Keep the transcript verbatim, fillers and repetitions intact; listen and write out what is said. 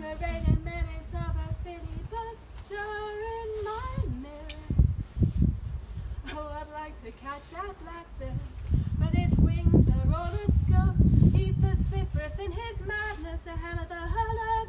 the raining menace of a filibuster in my mirror. Oh, I'd like to catch that blackbird, but his wings are all askew. He's vociferous in his madness, a hell of a hullabaloo.